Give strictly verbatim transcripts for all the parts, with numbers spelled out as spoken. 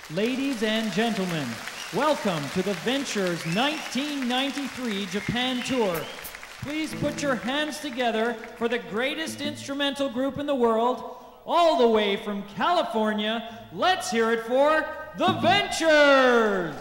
Ladies and gentlemen, welcome to the Ventures nineteen ninety-three Japan Tour. Please put your hands together for the greatest instrumental group in the world, all the way from California. Let's hear it for the Ventures!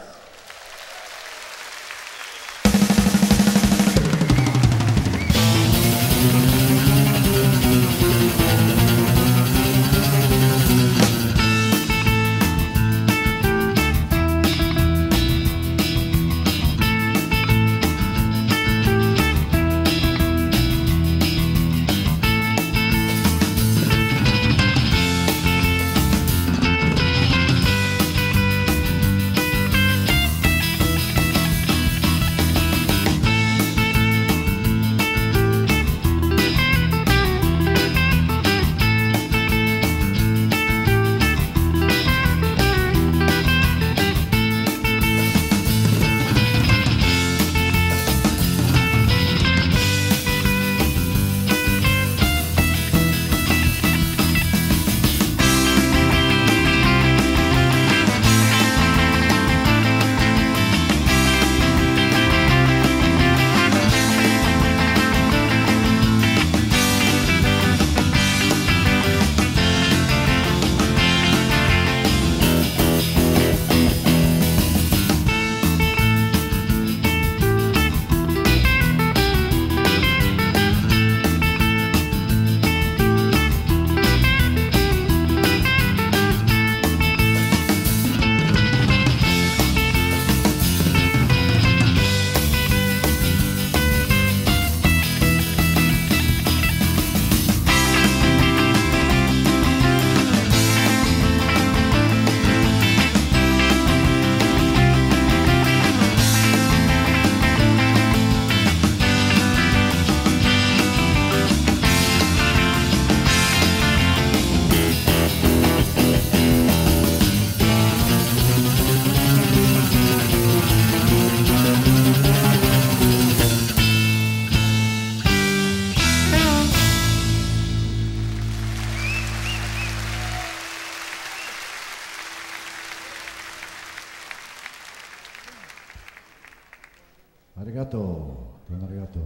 Arigato. Arigato.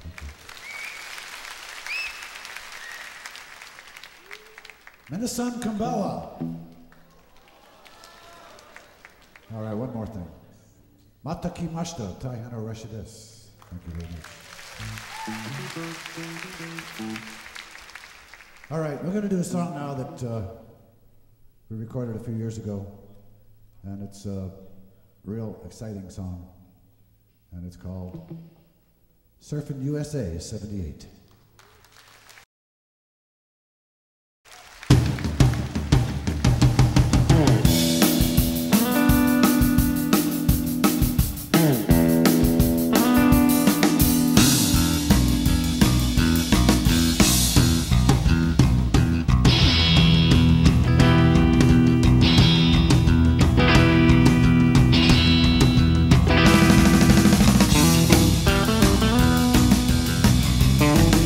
Minasan konbanwa. All right, one more thing. Mata kimashita, Taihano Russia desu. Thank you very much. All right, we're going to do a song now that uh, we recorded a few years ago, and it's a real exciting song, and it's called Surfin' U S A seventy-eight. Thank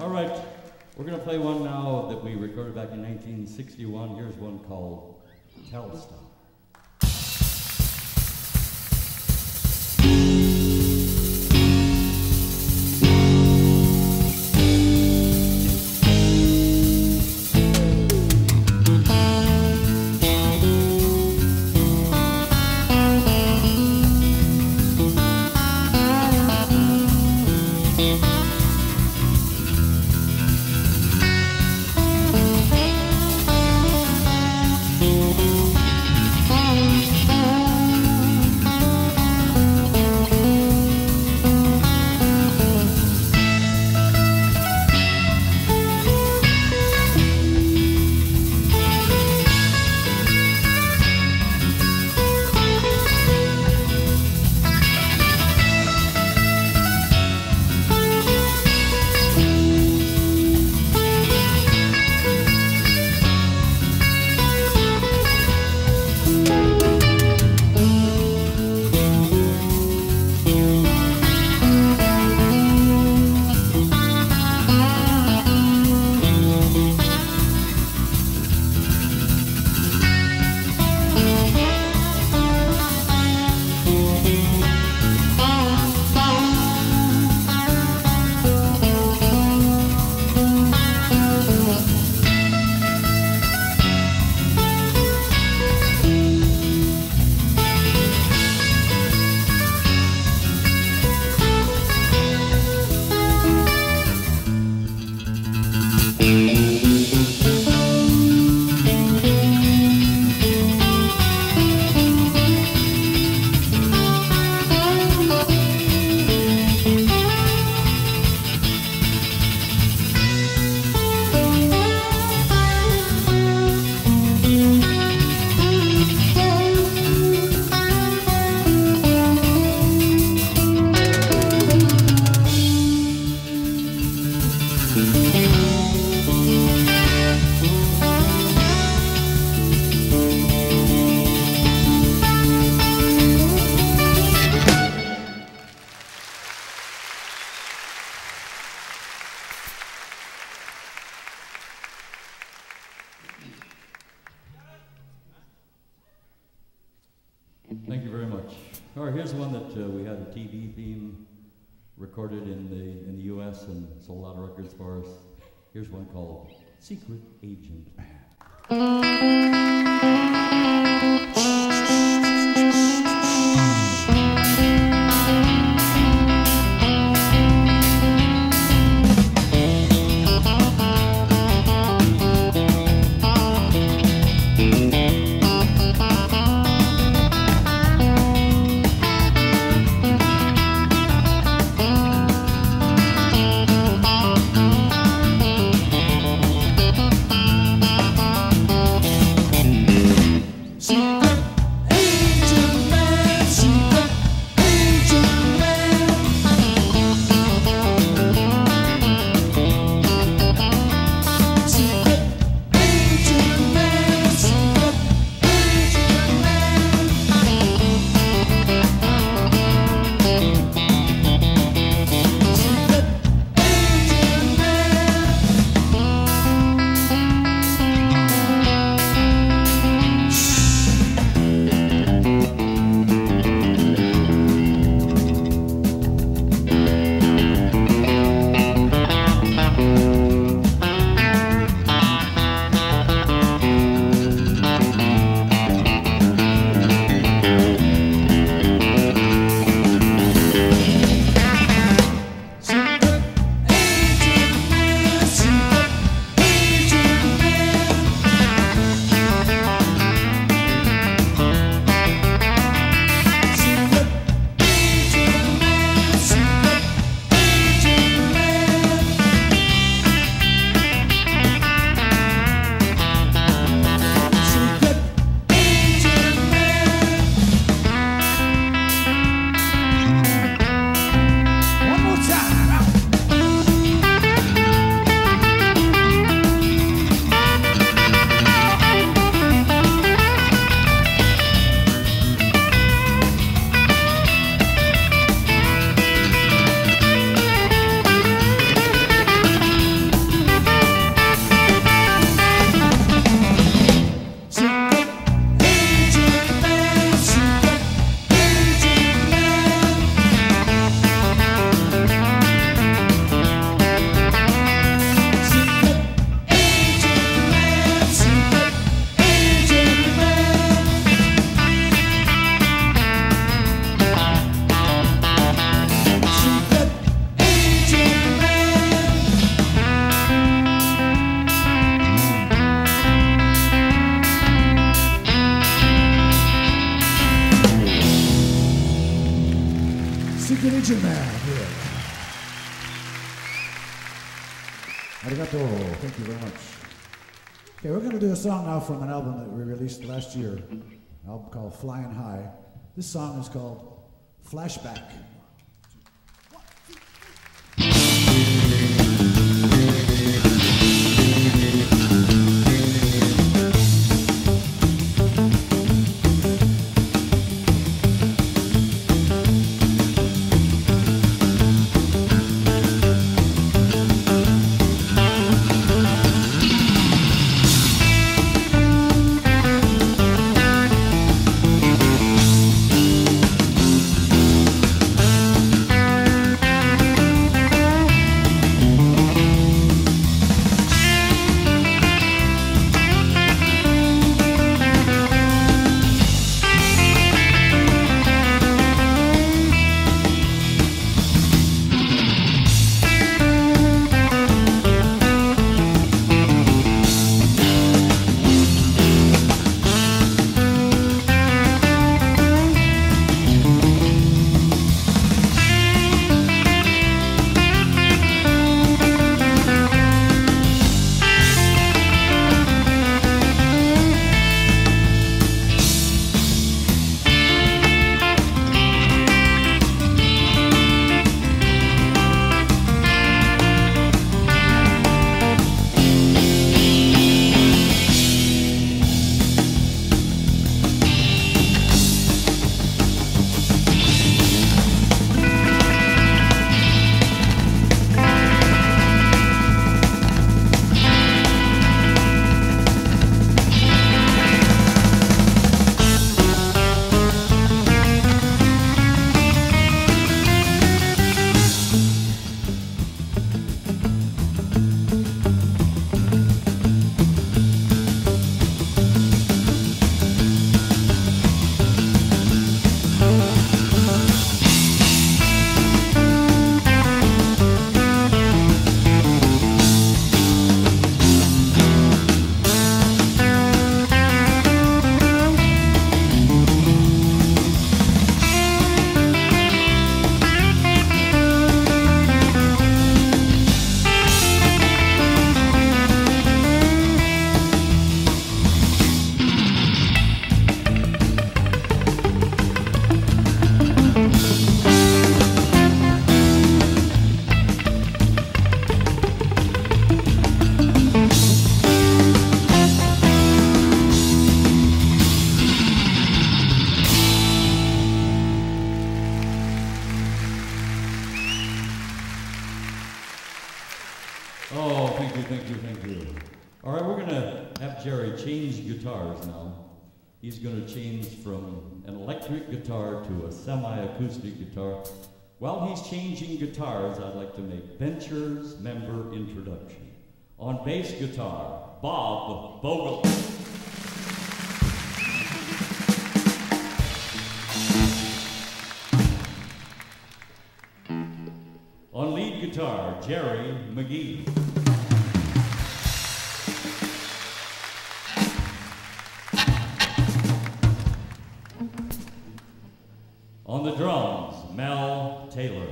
All right, we're going to play one now that we recorded back in nineteen sixty-one. Here's one called Telstar. Thank you very much. All right, here's one that uh, we had a T V theme recorded in the in the U S and sold a lot of records for us. Here's one called Secret Agent. Thank Pigeon Man here. Arigato. Thank you very much. Okay, we're going to do a song now from an album that we released last year, an album called Flying High. This song is called Flashback. Oh, thank you, thank you, thank you. All right, we're going to have Jerry change guitars now. He's going to change from an electric guitar to a semi-acoustic guitar. While he's changing guitars, I'd like to make Ventures member introduction. On bass guitar, Bob Bogle. On lead guitar, Jerry McGee. On the drums, Mel Taylor.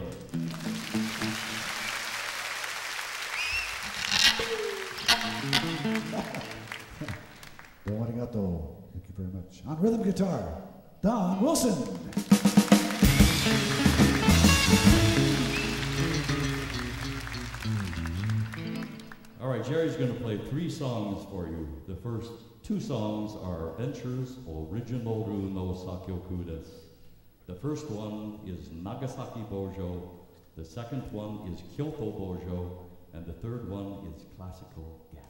Don arigato. Thank you very much. On rhythm guitar, Don Wilson. All right, Jerry's going to play three songs for you. The first two songs are Ventures Original no Sakyoku desu. The first one is Nagasaki Bojo, the second one is Kyoto Bojo, and the third one is Classical Gas.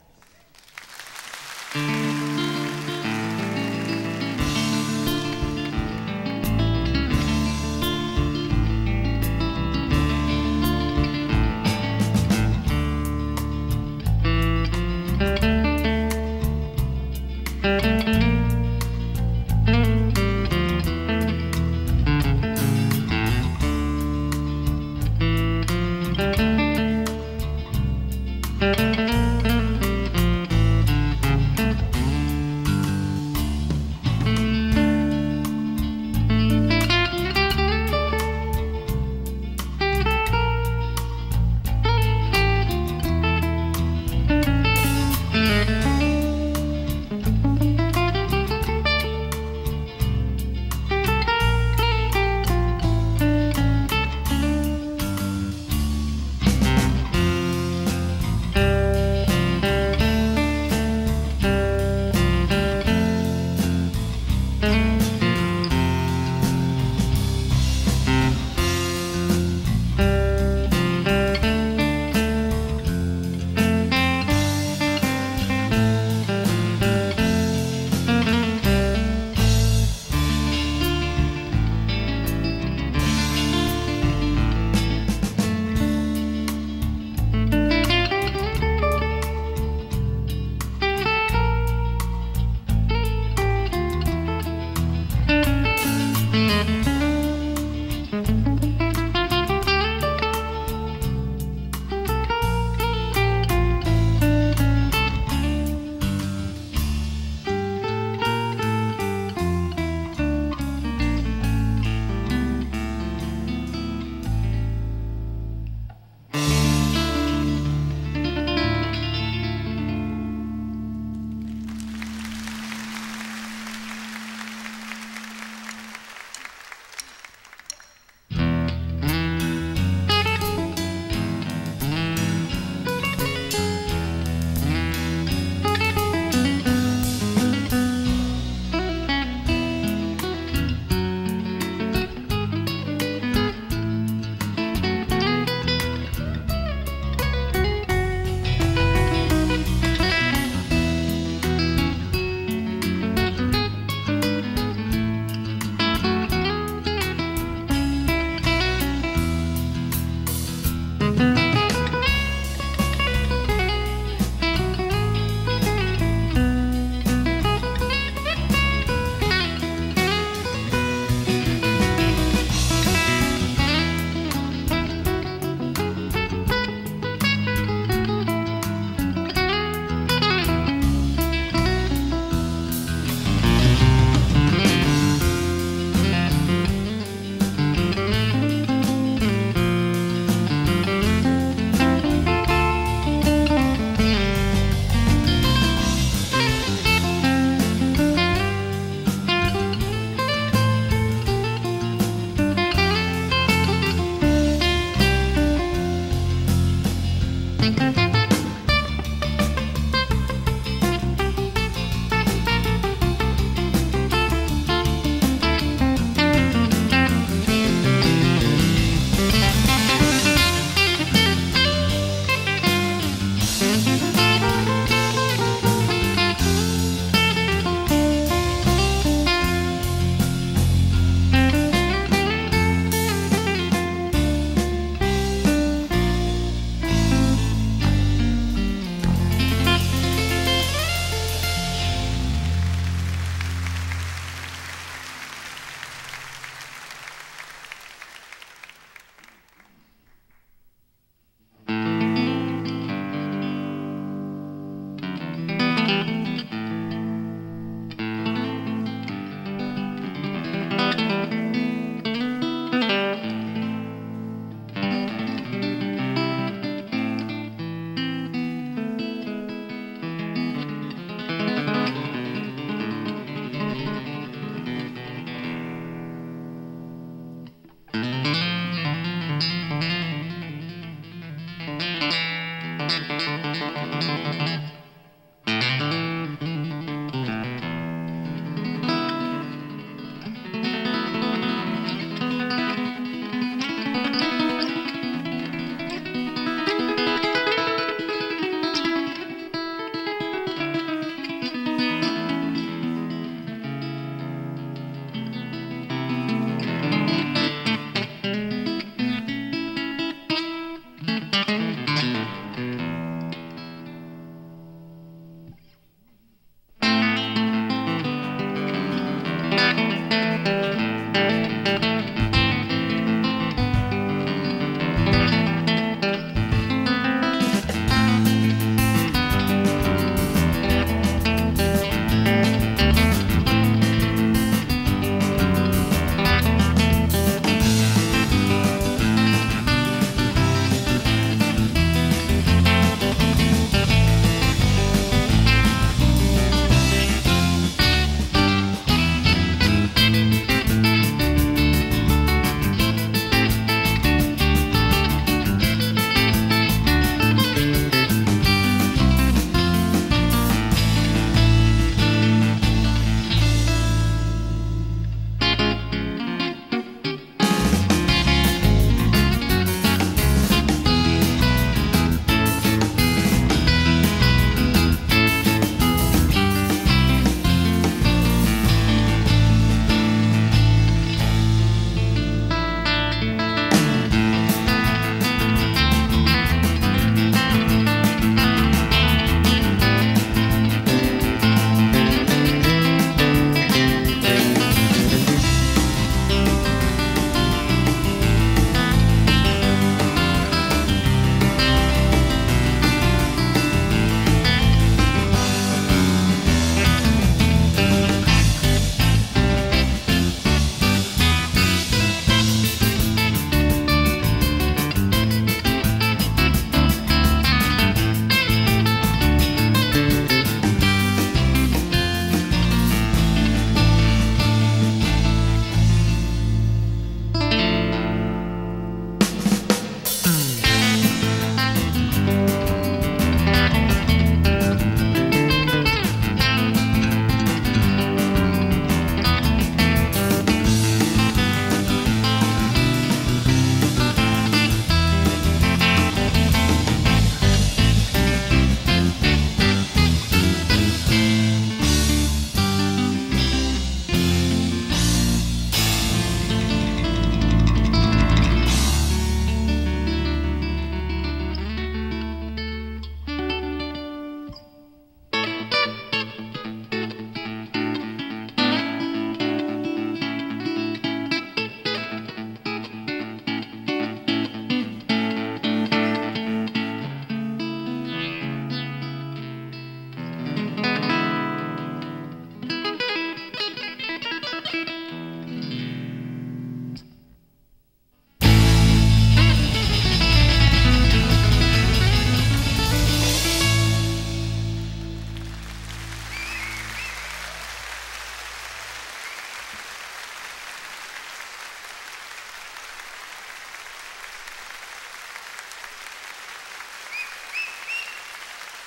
Thank you.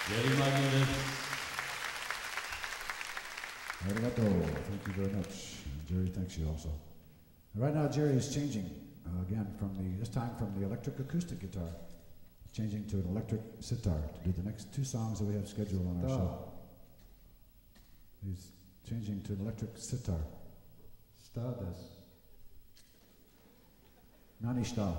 Jerry Magnus. Arigato. Thank you very much. And Jerry thanks you also. And right now, Jerry is changing uh, again from the this time from the electric acoustic guitar, changing to an electric sitar to do the next two songs that we have scheduled on our Sitar. show. He's changing to an electric sitar. Stardust. Nani sta?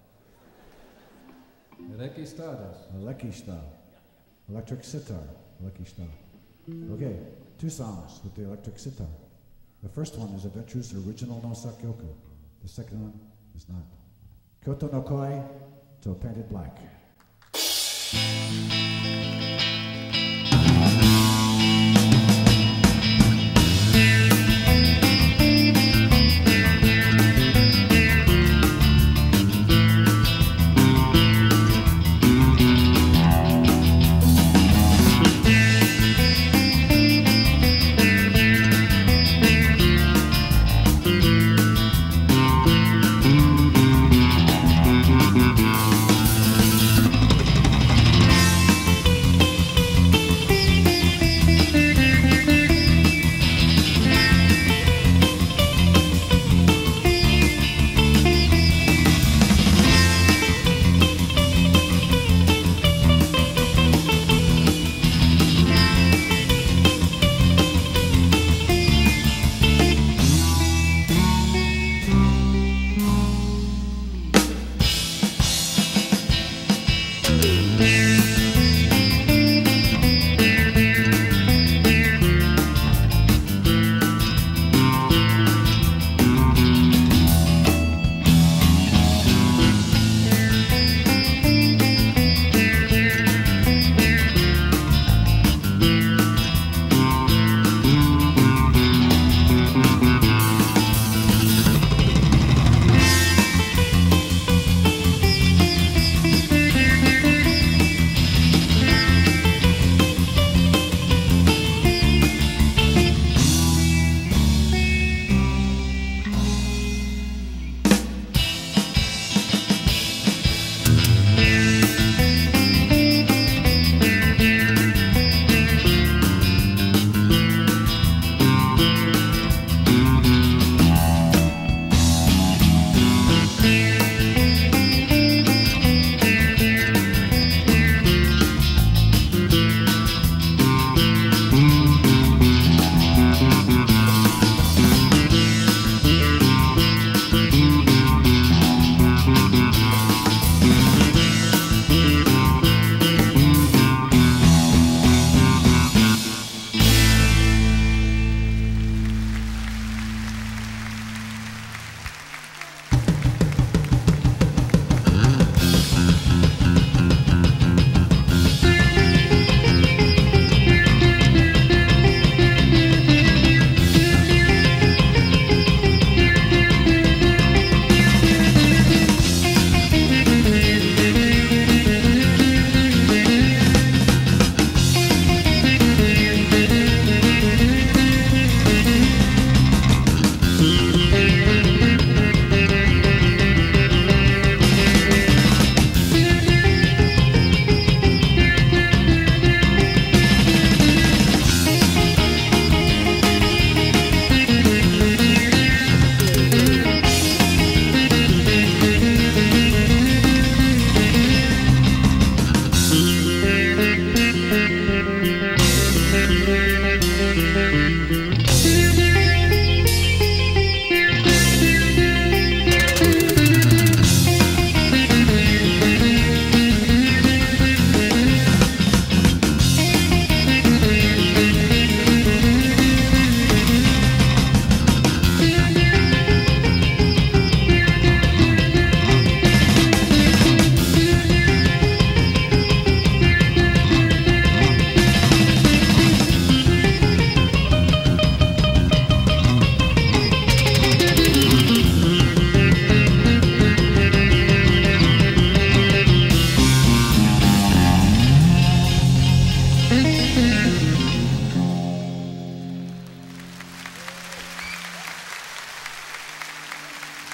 Reiki Stardust. Aleki sta. Electric sitar. Aleki sta. Okay, two songs with the electric sitar. The first one is Adventure's original no Sakyoku. The second one is not. Kyoto no Koi to Painted Black.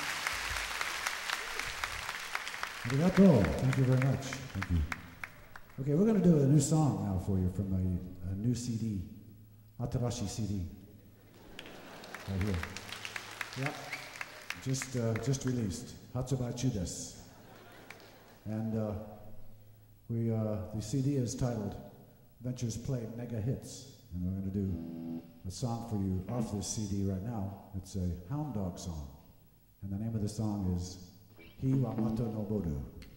Arigato. Thank you very much. Thank you. Okay, we're going to do a new song now for you from a, a new C D, Atarashi C D, right here. Yep, just uh, just released, Hatsubai Chudes. And uh, we uh, the C D is titled Ventures Play Mega Hits, and we're going to do a song for you off this C D right now. It's a Hound Dog song, and the name of the song is Hi wa Mata no Boru.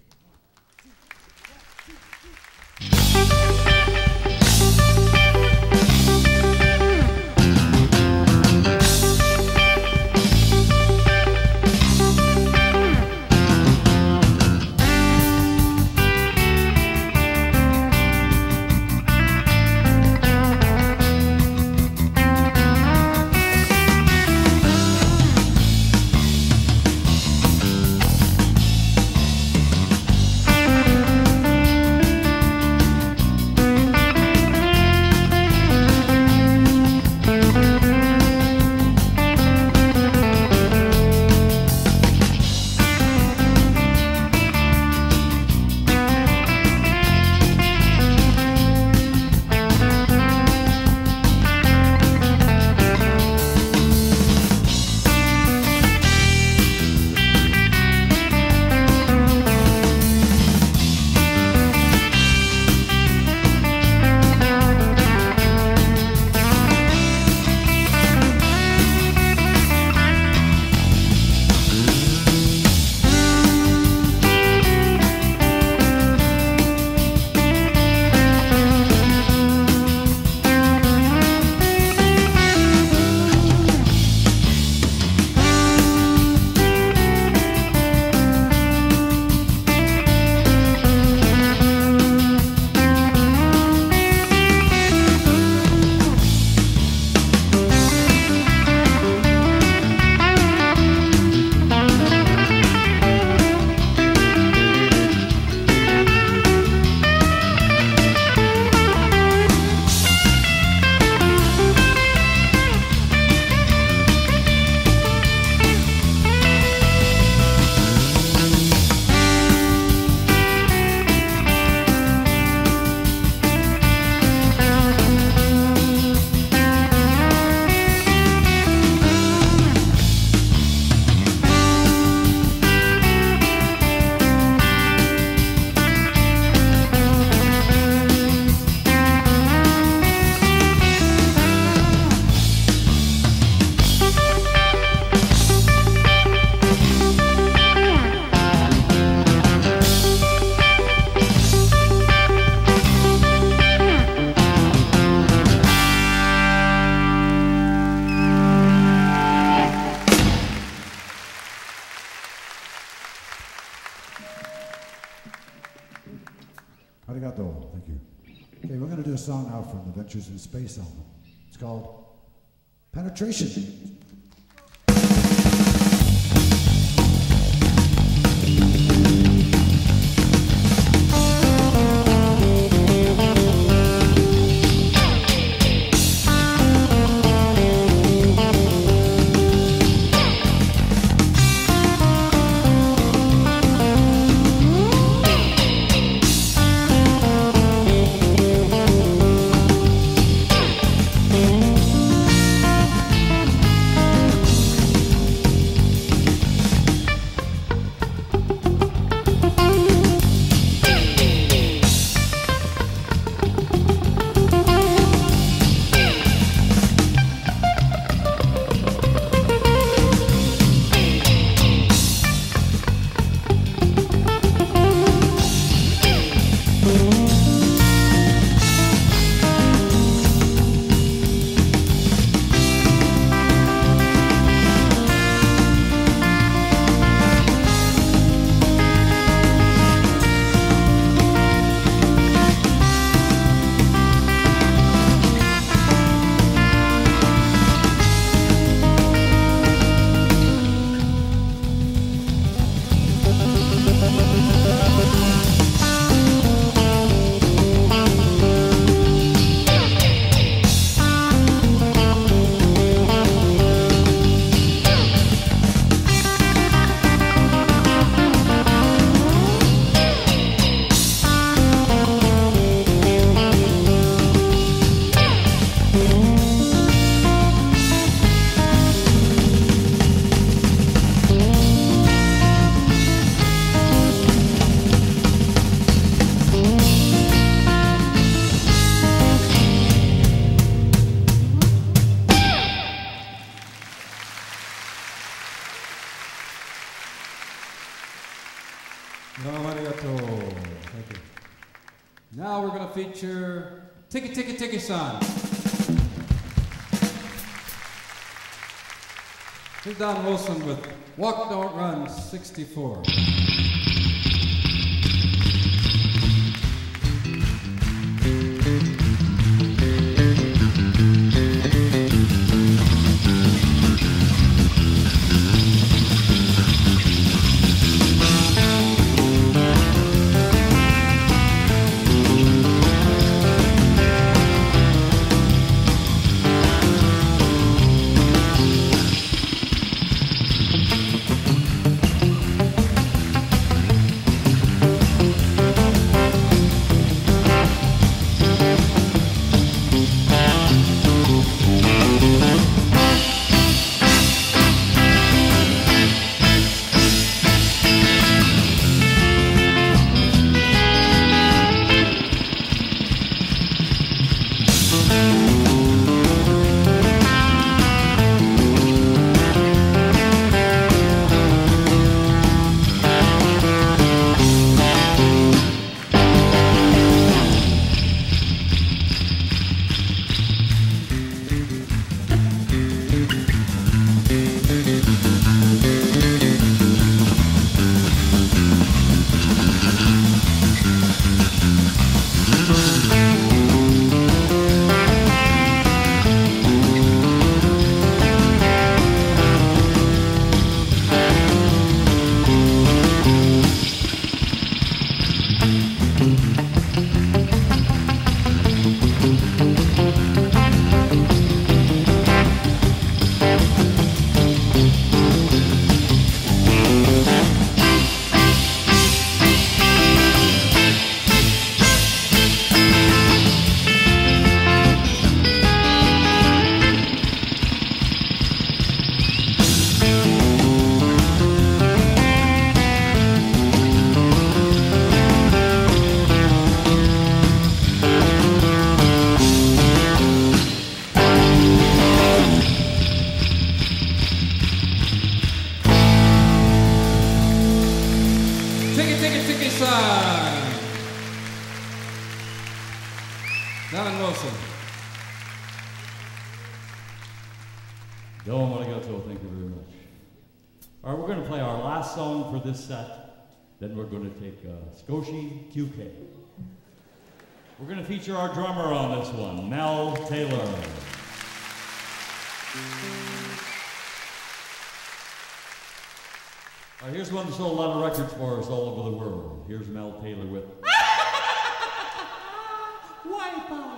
Arigato, thank you. Okay, we're going to do a song now from the Ventures in Space album. It's called Penetration. Thank feature Tiki Tiki Tiki San. Here's Don Wilson with Walk Don't Run sixty-four. Don Wilson. Don't want to go to. Thank you very much. All right, we're going to play our last song for this set. Then we're going to take uh, Scotia Q K. We're going to feature our drummer on this one, Mel Taylor. All right, here's one that sold a lot of records for us all over the world. Here's Mel Taylor with Wipeout.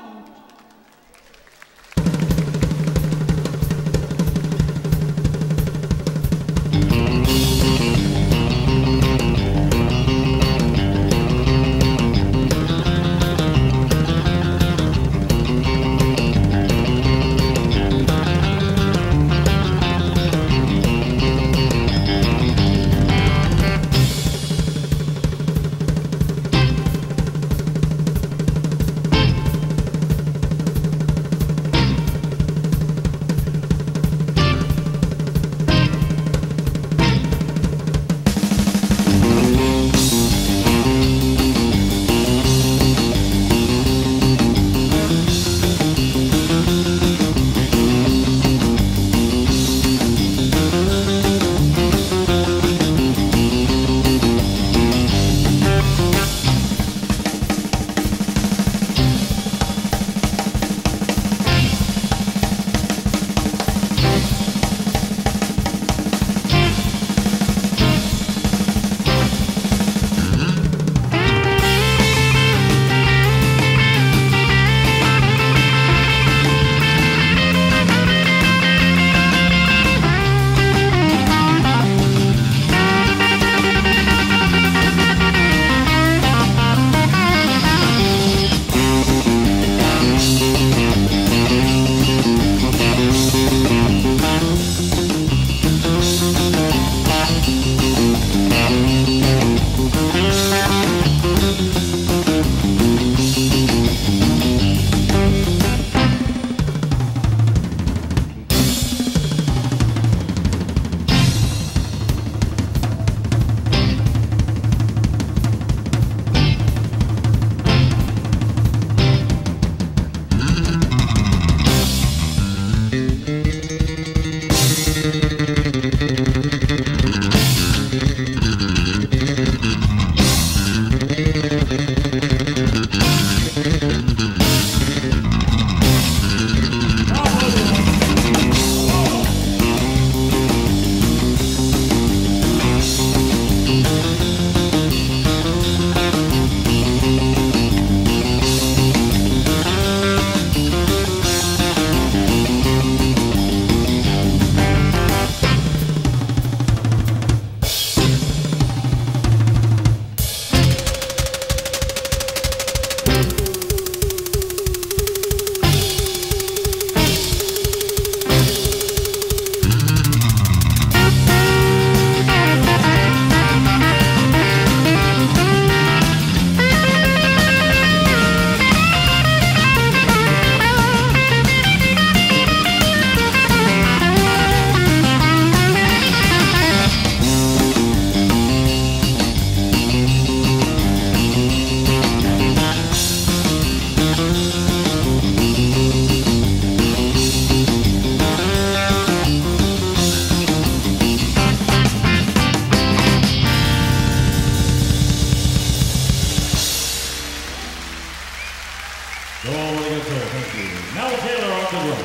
Claudia.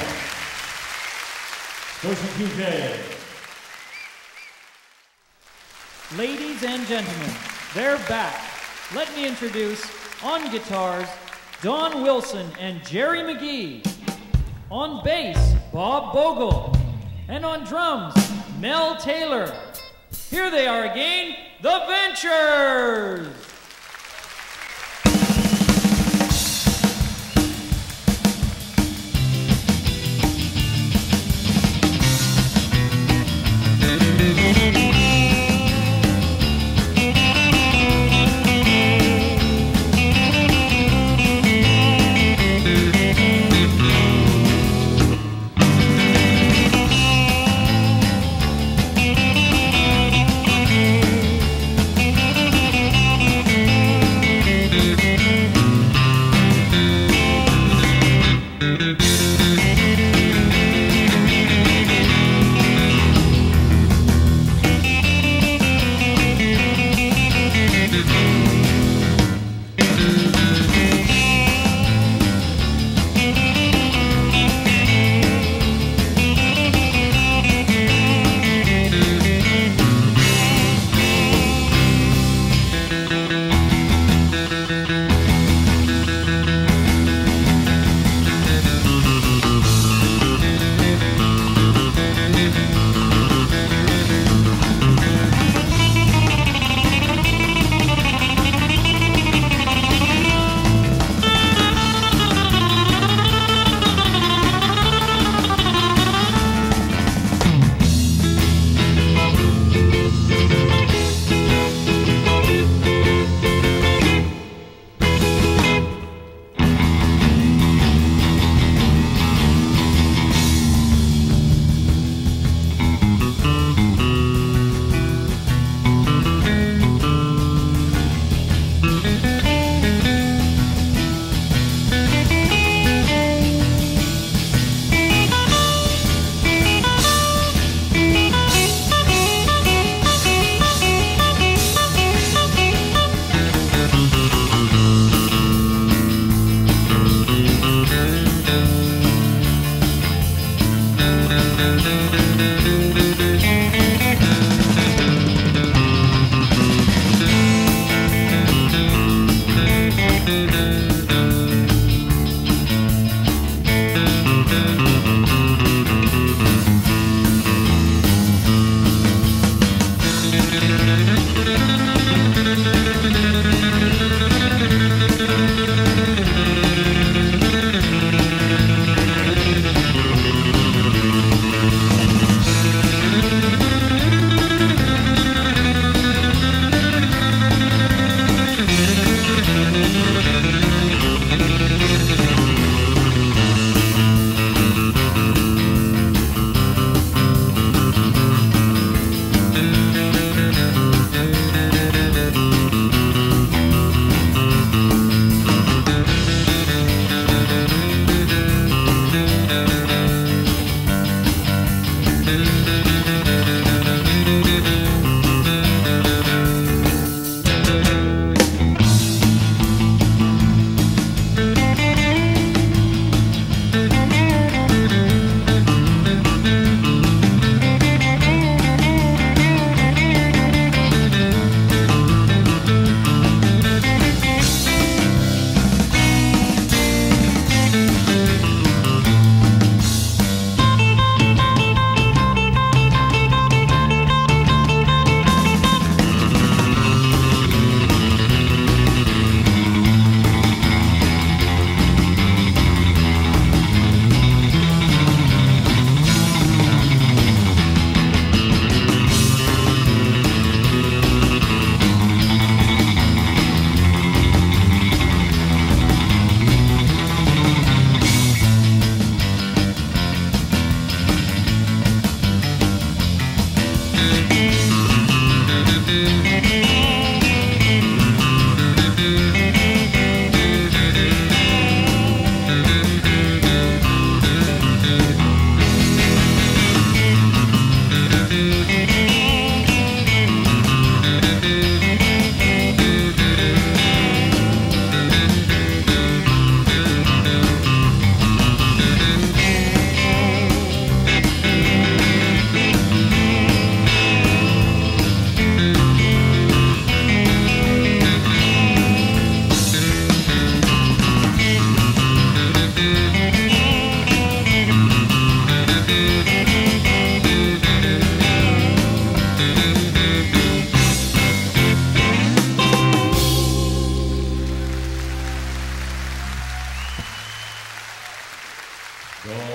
Scotia Q K. Ladies and gentlemen, they're back. Let me introduce, on guitars, Don Wilson and Jerry McGee. On bass, Bob Bogle. And on drums, Mel Taylor. Here they are again, The Ventures! Thank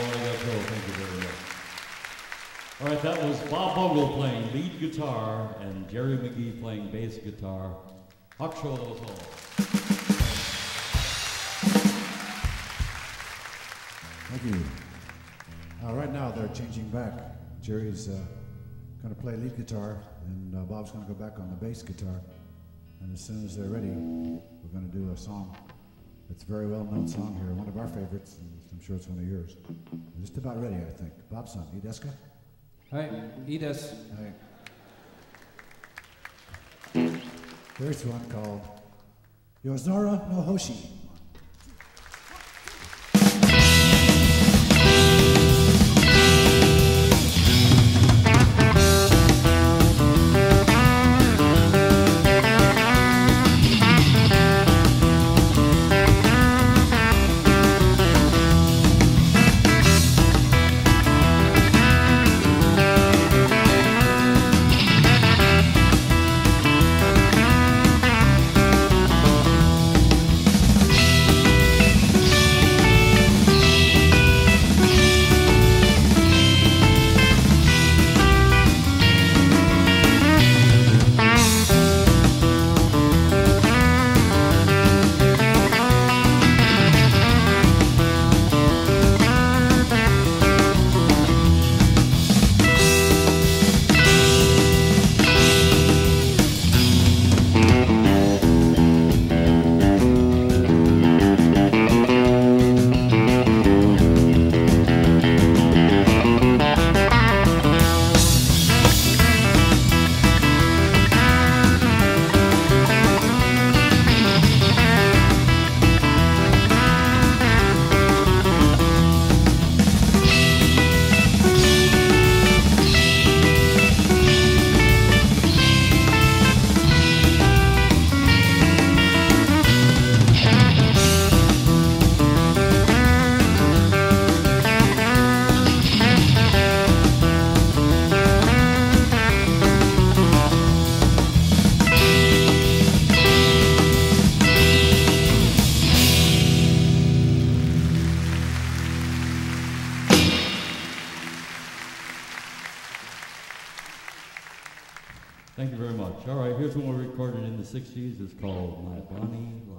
arigato. Thank you very much. All right, that was Bob Bogle playing lead guitar and Jerry McGee playing bass guitar. Hakusho dozo. Thank you. Uh, right now they're changing back. Jerry's uh, going to play lead guitar, and uh, Bob's going to go back on the bass guitar. And as soon as they're ready, we're going to do a song. It's a very well-known song here, one of our favorites, and I'm sure it's one of yours. We're just about ready, I think. Bob's son, Ideska? Hi, Ides. Hi. Here's one called Yozora no Hoshi. Thank you very much. All right, here's one we recorded in the sixties. It's called My Bonnie Lies.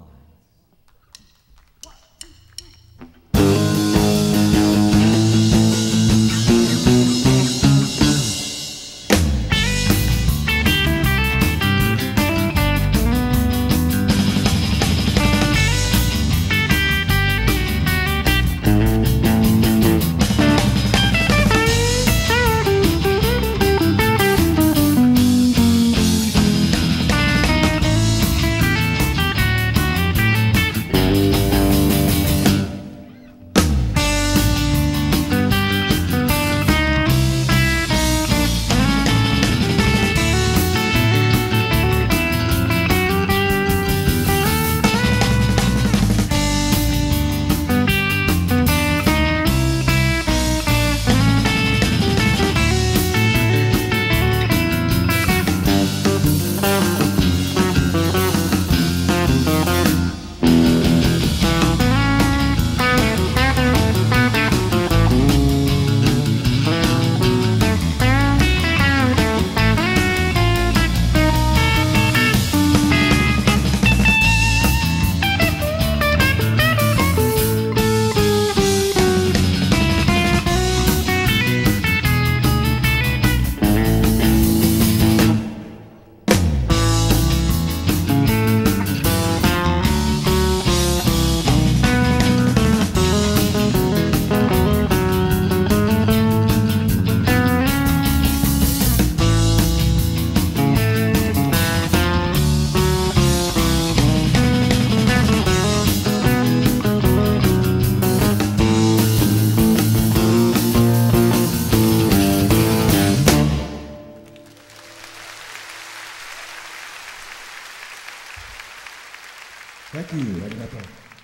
Thank you. Arigato.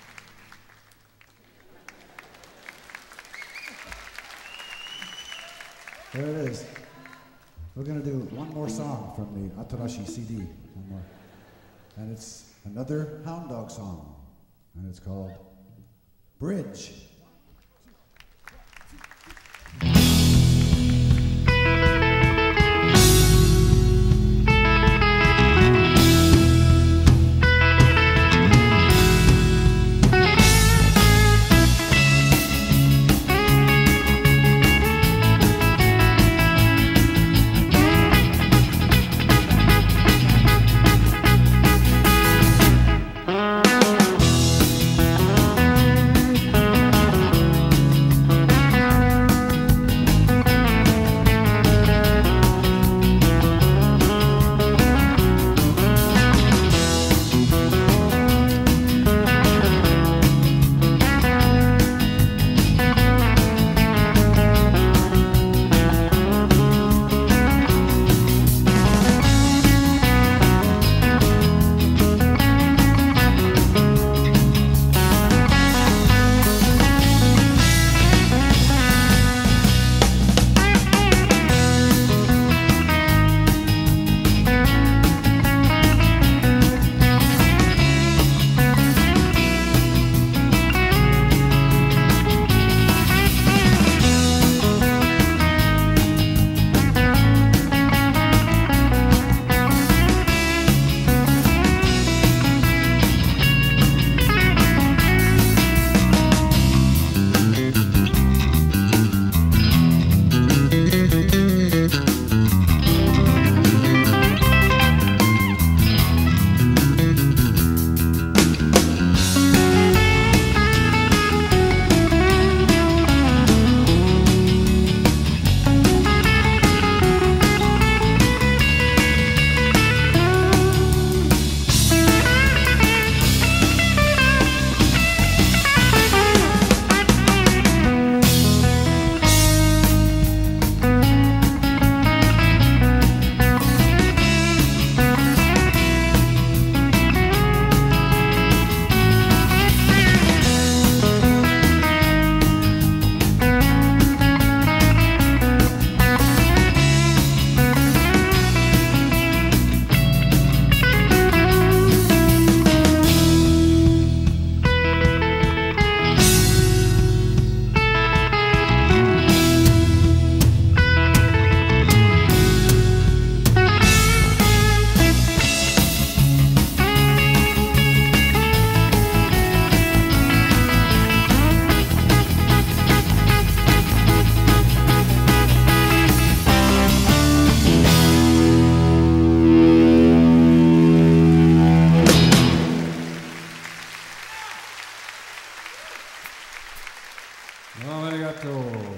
There it is. We're going to do one more song from the Atarashi C D. One more. And it's another Hound Dog song. And it's called Bridge.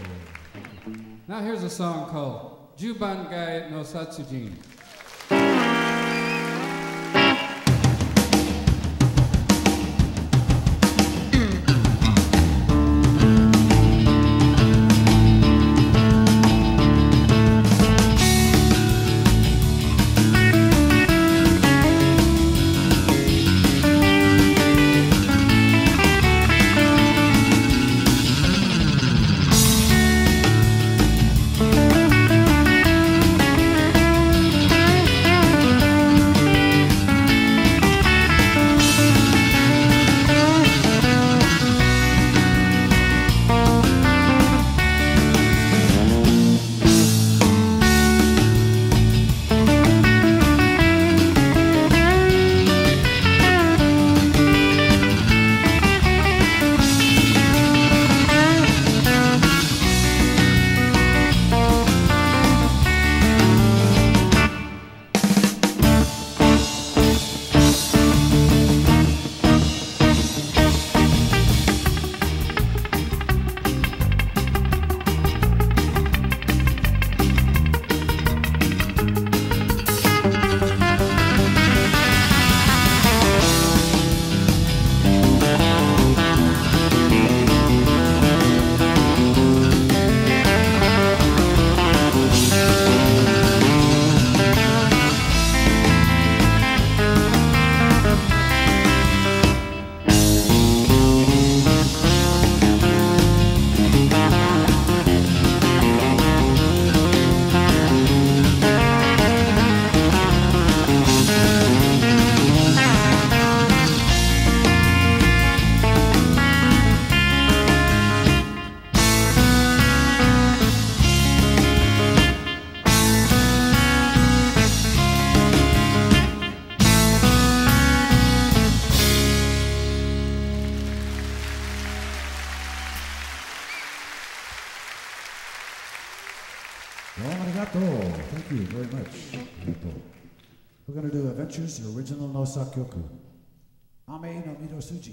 Now here's a song called Jubangai no Satsujin. Thank you very much. We're going to do Adventures, the original no Sakyoku. Ame no Midosuji.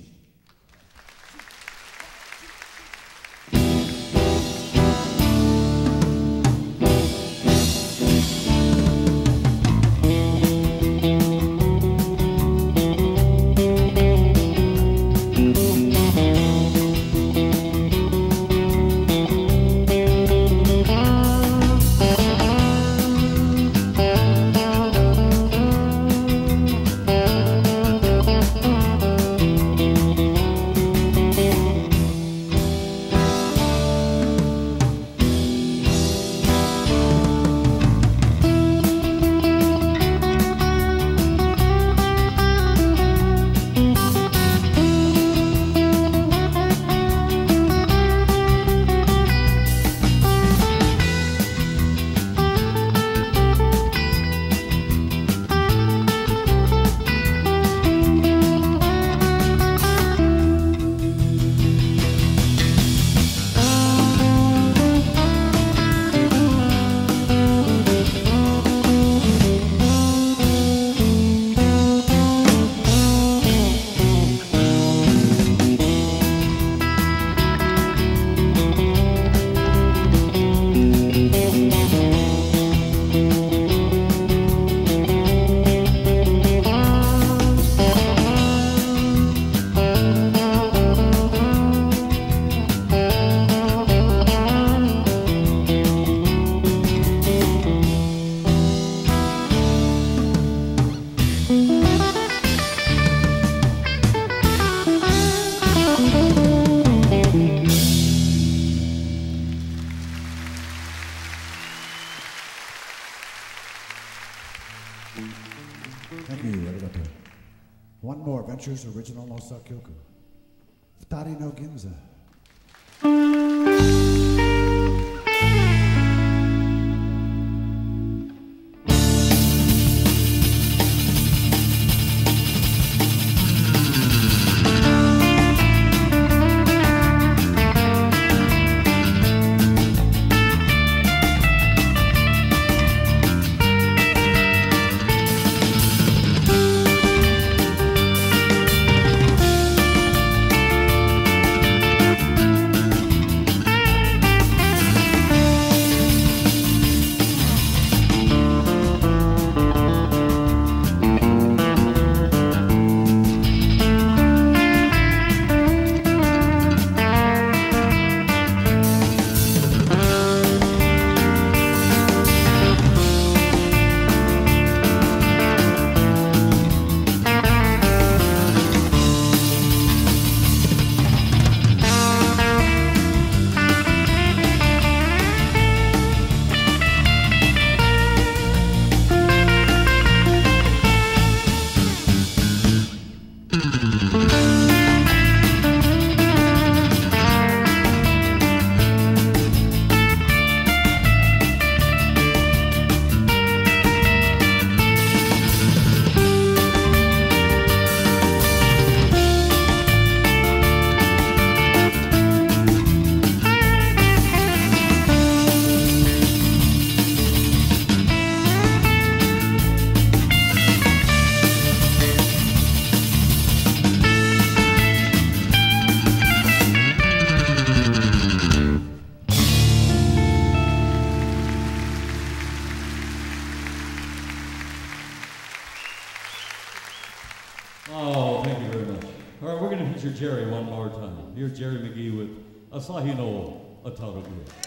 Thank you, arigato. One more, Adventures Original no Sakyoku. Futari no Ginza. Thank Here's your Jerry one more time. Here's Jerry McGee with Asahi no Atarugu.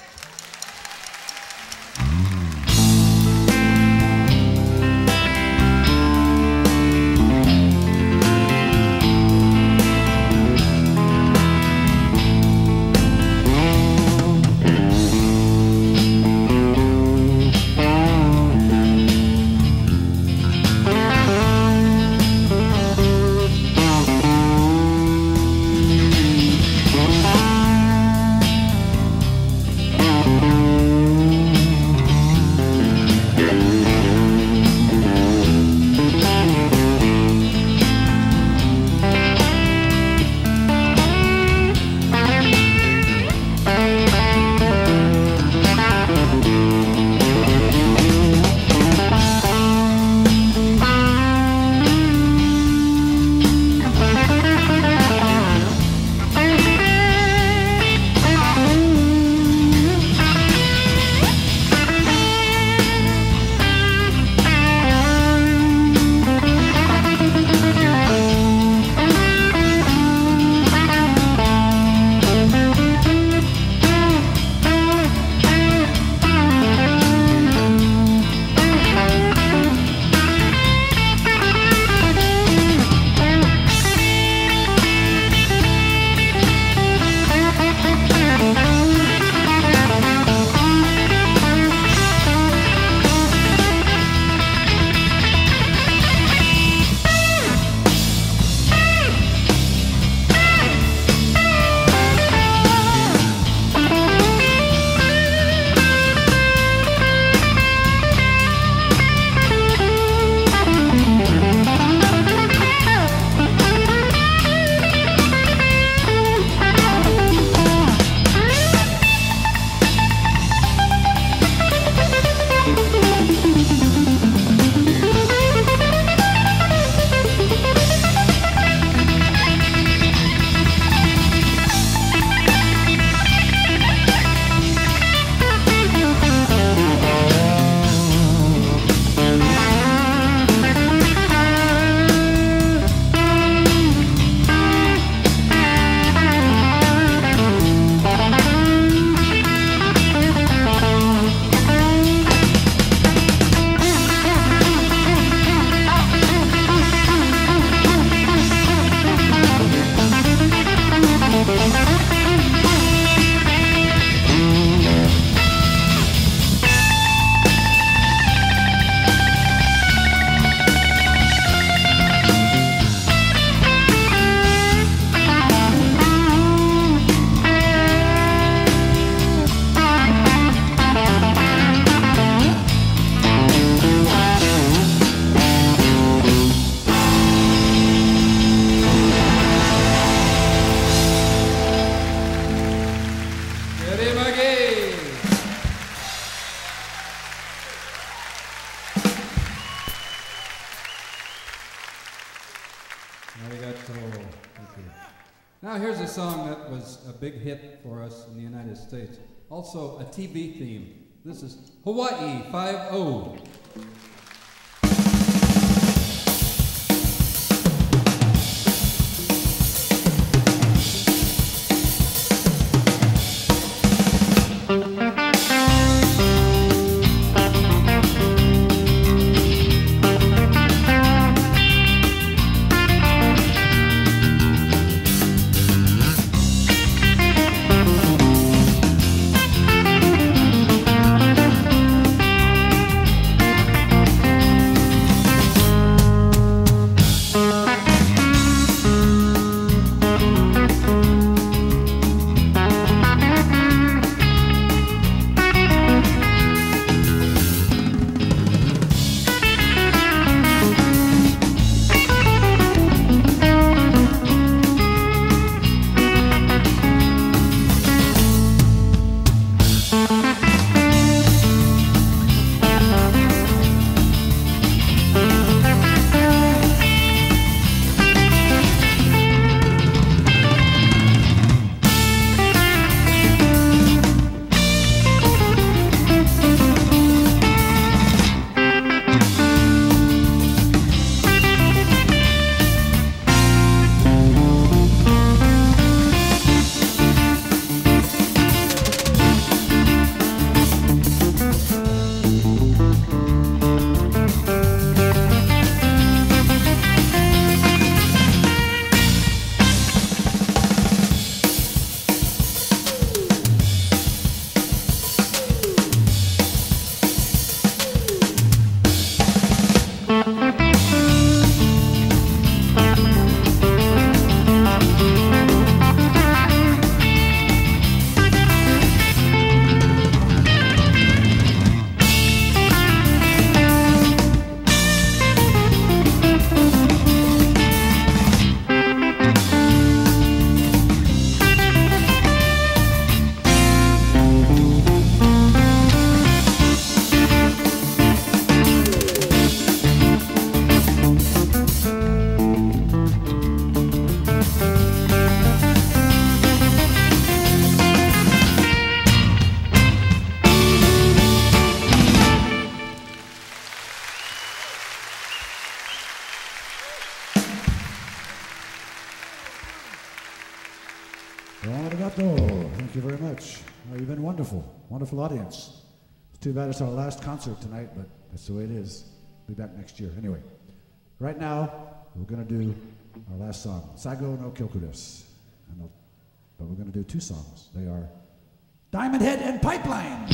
Now here's a song that was a big hit for us in the United States. Also a T V theme. This is Hawaii five oh. Thank wonderful, wonderful audience. It's too bad it's our last concert tonight, but that's the way it is. Be back next year. Anyway, right now, we're going to do our last song, Saigo no Kyoku desu. But we're going to do two songs. They are Diamond Head and Pipeline.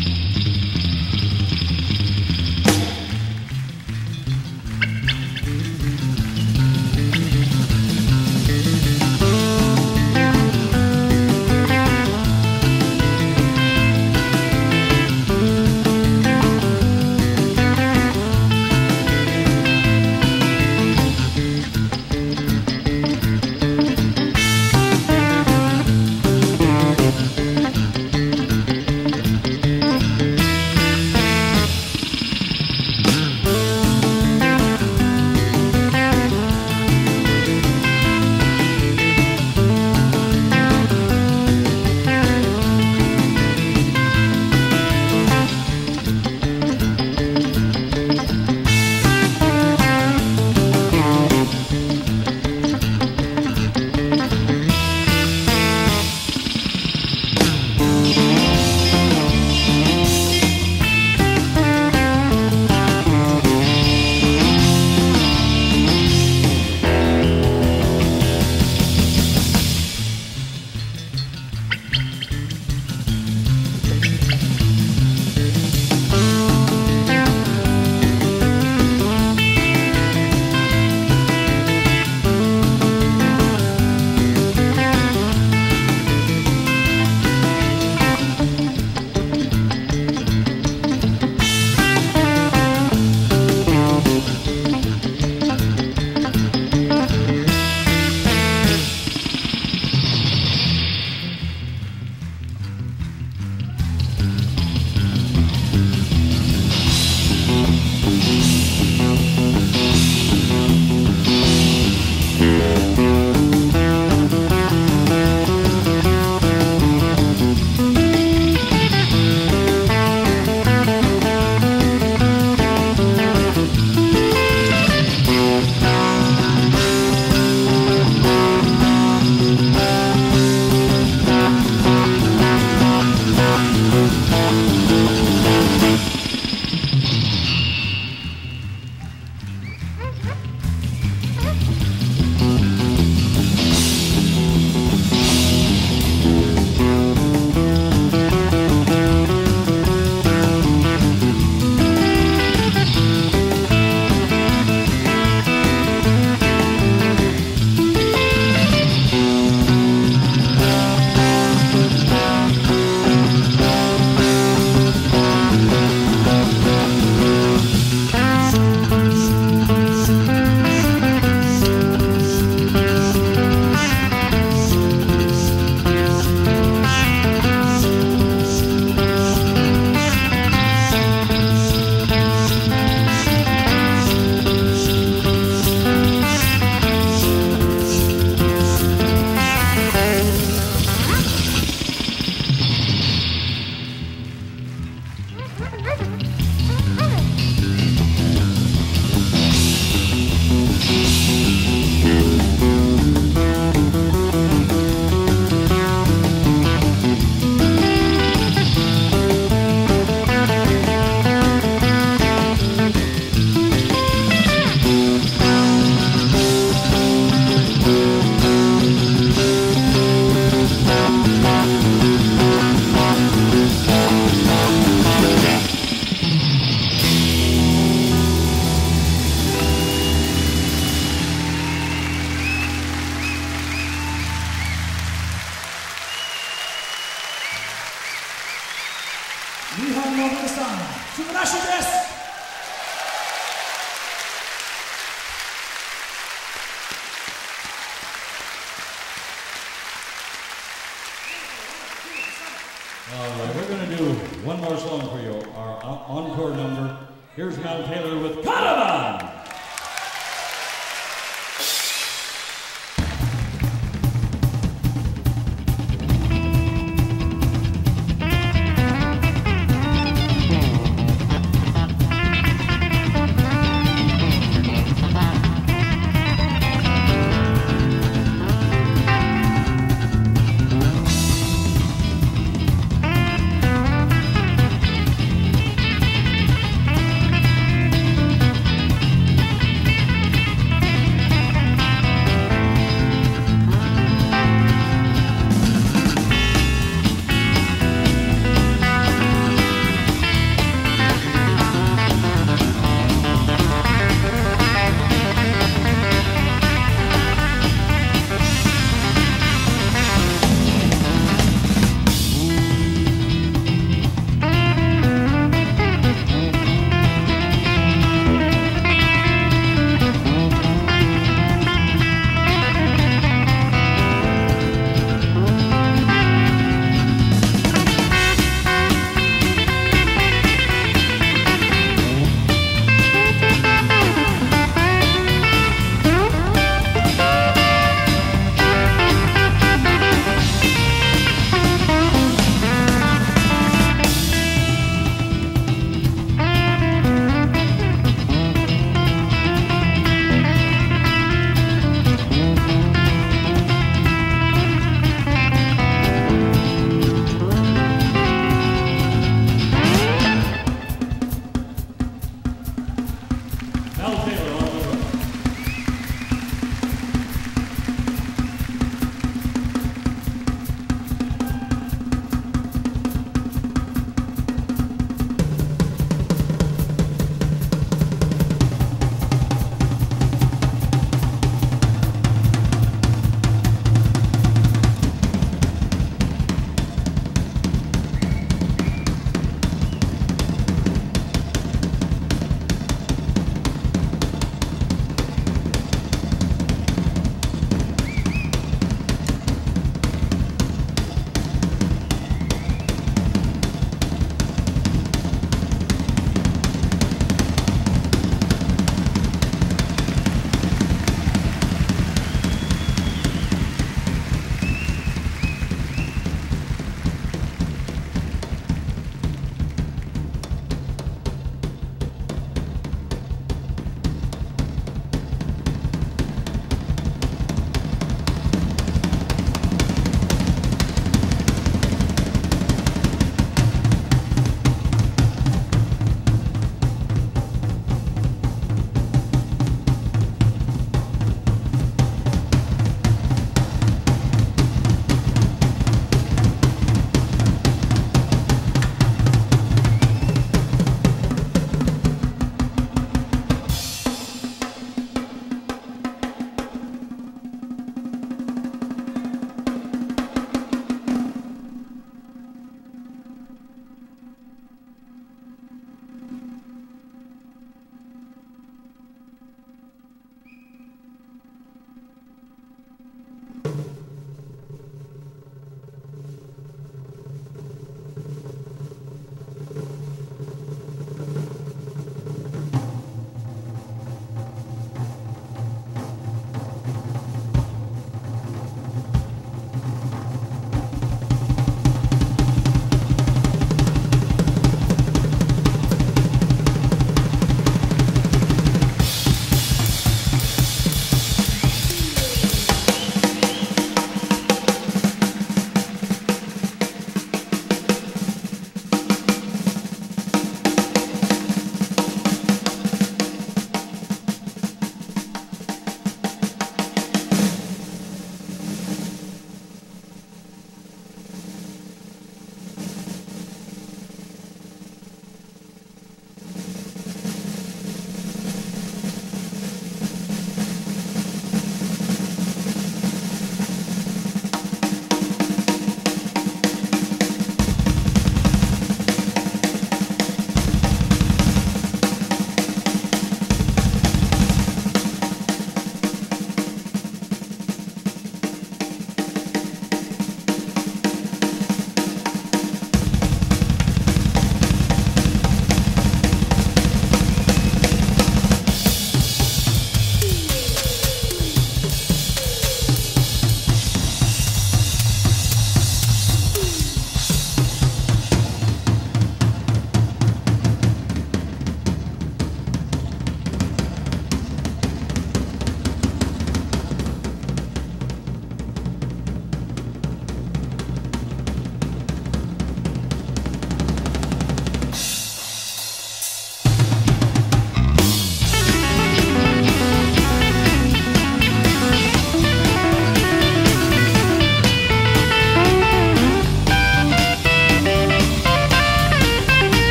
All right, we're going to do one more song for you, our encore number. Here's Mount Taylor with Caravan!